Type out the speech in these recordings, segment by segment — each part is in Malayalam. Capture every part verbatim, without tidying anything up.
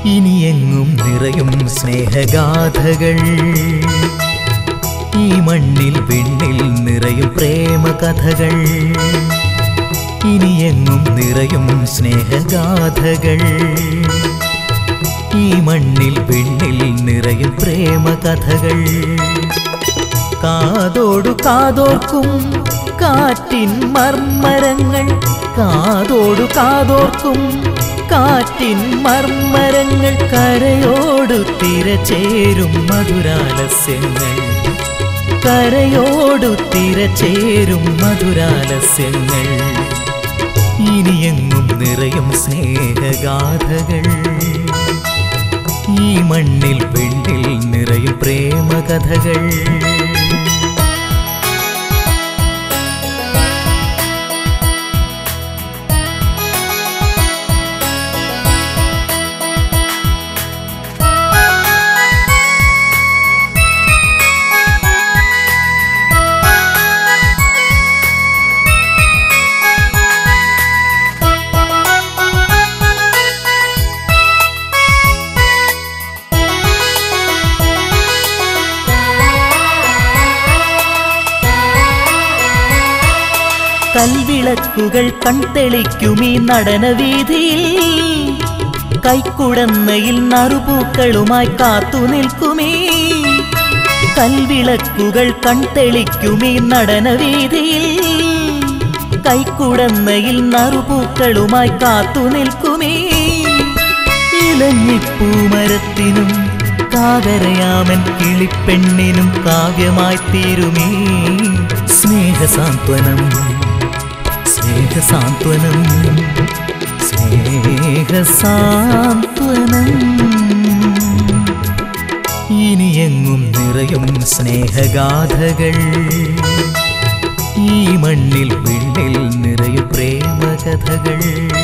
ഇനിയെങ്ങും നിറയും സ്നേഹഗാഥകൾ ഈ മണ്ണിൽ വിണ്ണിൽ നിറയും പ്രേമകഥകൾ ഇനിയെങ്ങും നിറയും സ്നേഹഗാഥകൾ ഈ മണ്ണിൽ വിണ്ണിൽ നിറയും പ്രേമകഥകൾ കാതോടു കാതോർക്കും കാറ്റിൻ മർമരങ്ങൾ കാതോടു കാതോർക്കും കാറ്റിൻ മർമരങ്ങൾ കരയോടു തിരചേരും മധുരാലസ്യങ്ങൾ കരയോടു തിരചേരും മധുരാലസ്യങ്ങൾ ഇനിയെങ്ങും നിറയും സ്നേഹഗാഥകൾ ഈ മണ്ണിൽ വിണ്ണിൽ നിറയും പ്രേമകഥകൾ കൽവിളക്കുകൾ കൺതെളിക്കുമീ നടനവീഥിയിൽ കൈക്കുടന്നയിൽ നറുപൂക്കളുമായി കാത്തു നിൽക്കുമീ കൽവിളക്കുകൾ കൺതെളിക്കുമീ നടനവീഥിയിൽ കൈക്കുടന്നയിൽ നറുപൂക്കളുമായി കാത്തു നിൽക്കുമീ ഇലഞ്ഞിപ്പൂമരത്തിനും കാതരയാമൻ കിളിപ്പെണ്ണിനും കാവ്യമായി തീരുമീ സ്നേഹസാന്ത്വനം സ്നേഹസാന്ത്വനം സ്നേഹസാന്ത്വനം ഇനിയെങ്ങും നിറയും സ്നേഹഗാഥകൾ ഈ മണ്ണിൽ വിണ്ണിൽ നിറയും പ്രേമകഥകൾ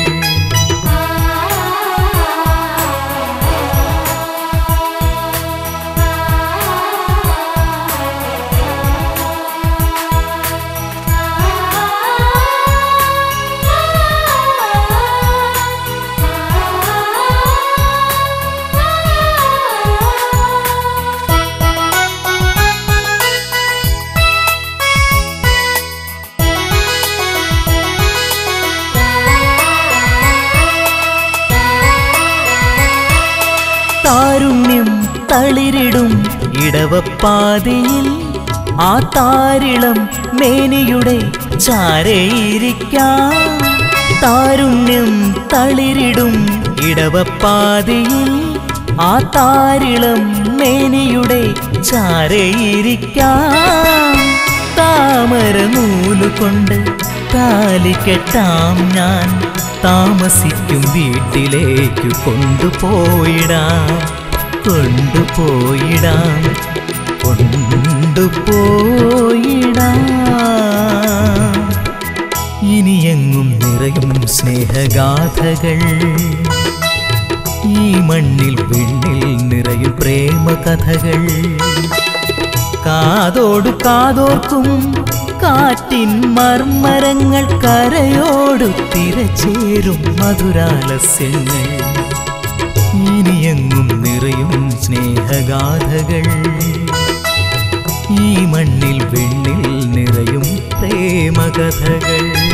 താരുണ്യം തളിരിടും ഇടവപ്പാതിയിൽ ആ താരിളം മേനിയുടെ ചാരയിരിക്കാം താരുണ്യം തളിരിടും ഇടവപ്പാതിയിൽ ആ താരിളം മേനിയുടെ ചാരയിരിക്കാം താമര നൂലുകൊണ്ട് താലി കെട്ടാം ഞാൻ താമസിക്കും വീട്ടിലേക്കു കൊണ്ടുപോയിടാം കൊണ്ടുപോയിടാം കൊണ്ടുപോയിടാം ഇനിയെങ്ങും നിറയും സ്നേഹഗാഥകൾ ഈ മണ്ണിൽ വിണ്ണിൽ നിറയും പ്രേമകഥകൾ കാതോടു കാതോർക്കും കാറ്റിൻ മർമരങ്ങൾ കരയോടു തിരചേരും മധുരാലസ്യങ്ങൾ ഇനിയെങ്ങും നിറയും സ്നേഹഗാഥകൾ ഈ മണ്ണിൽ വിണ്ണിൽ നിറയും പ്രേമകഥകൾ